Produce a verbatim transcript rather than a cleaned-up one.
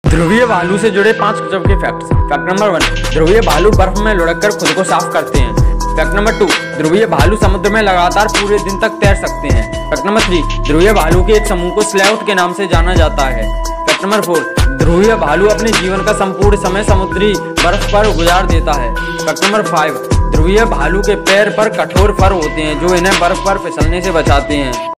ध्रुवीय भालू से जुड़े पांच गजब के फैक्ट्स। फैक्ट नंबर वन, ध्रुवीय भालू बर्फ में लुढ़ककर खुद को साफ करते हैं। फैक्ट नंबर टू, ध्रुवीय भालू समुद्र में लगातार पूरे दिन तक तैर सकते हैं। फैक्ट नंबर थ्री, ध्रुवीय भालू के एक समूह को स्लेउथ के नाम से जाना जाता है। फैक्ट नंबर फोर, ध्रुवीय भालू अपने जीवन का संपूर्ण समय समुद्री बर्फ पर गुजार देता है। फैक्ट नंबर फाइव, ध्रुवीय भालू के पैर पर कठोर फर होते हैं जो इन्हें बर्फ पर फिसलने से बचाते हैं।